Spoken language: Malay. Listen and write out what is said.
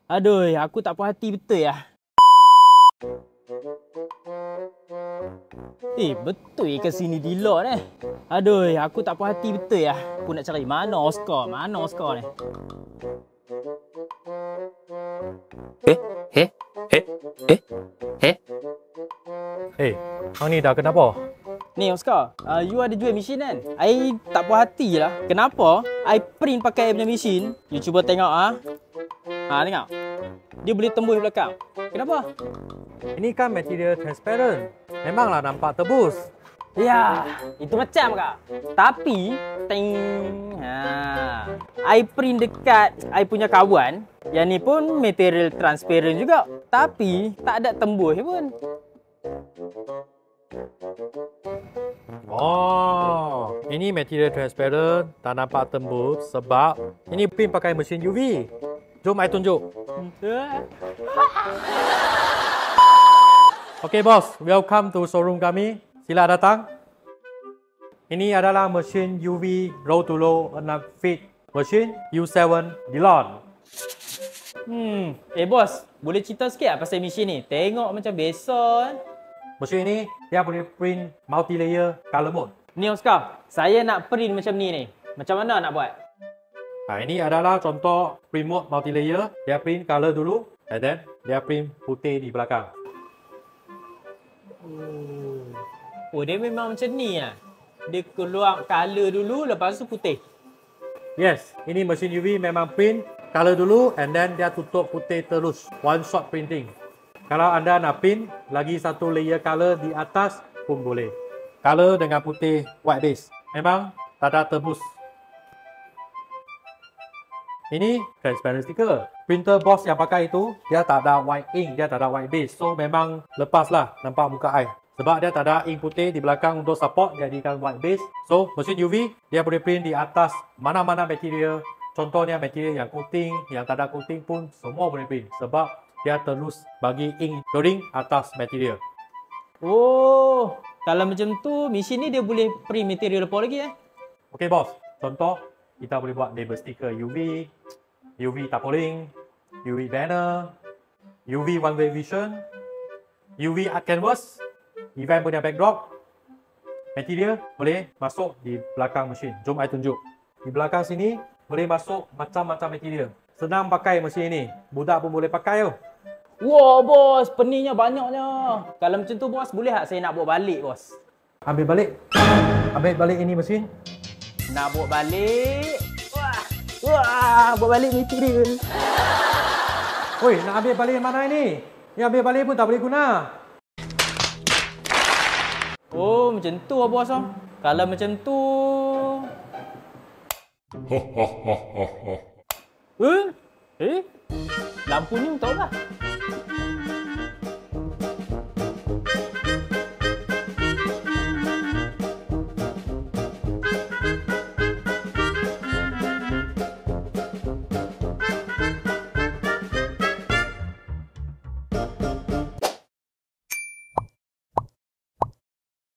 Aduh, aku tak puas hati betul ya. Betul ke sini dealer ni? Aduh, aku tak puas hati betul ya. Aku nak cari mana Oscar? Mana Oscar ni? Hang ni dah kenapa? Ni Oscar, you ada jual mesin kan? I tak puas hati lah. Kenapa? I print pakai I punya mesin. You cuba tengok tengok. Dia boleh tembus belakang. Kenapa? Ini kan material transparent. Memanglah nampak tebus. Ya, itu macam kak. Tapi, I print dekat I punya kawan. Yang ni pun material transparent juga. Tapi, tak ada tembus pun. Oh, ini material transparent, tak nampak tembus sebab ini print pakai mesin UV. Jom I tunjuk. Okay bos, welcome to showroom kami. Sila datang. Ini adalah mesin UV roll to roll 6 feet mesin U7 Dillon. Bos, boleh cerita sikit tak pasal mesin ni? Tengok macam biasa kan? Mesin ini dia boleh print multi layer color mode. Ni Oscar, saya nak print macam ni. Macam mana nak buat? Ini adalah contoh print mode multi layer. Dia print color dulu, and then dia print putih di belakang. Oh, dia memang macam ni lah. Dia keluar color dulu, lepas tu putih. Yes, ini mesin UV memang print color dulu, and then dia tutup putih terus. One shot printing. Kalau anda nak print lagi satu layer color di atas pun boleh. Color dengan putih white base. Memang tak ada tebus. Ini transparent sticker. Printer boss yang pakai itu, dia tak ada white ink, dia tak ada white base. So memang lepas lah nampak muka I. Sebab dia tak ada ink putih di belakang untuk support jadikan white base. So mesin UV, dia boleh print di atas mana-mana material. Contohnya material yang coating, yang tak ada coating pun semua boleh print. Sebab dia terus bagi ink coloring atas material. Oh, kalau macam tu, mesin ni dia boleh print material apa lagi Okay bos, contoh kita boleh buat label stiker UV, UV tarpaulin, UV banner, UV one way vision, UV art canvas, event punya backdrop. Material boleh masuk di belakang mesin. Jom I tunjuk. Di belakang sini boleh masuk macam-macam material. Senang pakai mesin ini. Budak pun boleh pakai tu. Wah bos, peningnya banyaknya. Kalau macam tu bos, boleh tak saya nak bawa balik bos? Ambil balik. Ambil balik ini mesin. Nak bawa balik. Wah, bawa balik material. Oi, nak ambil balik mana ini? Yang ambil balik pun tak boleh guna. Oh, macam tu lah bos. Kalau macam tu... Lampu ni untuk apa?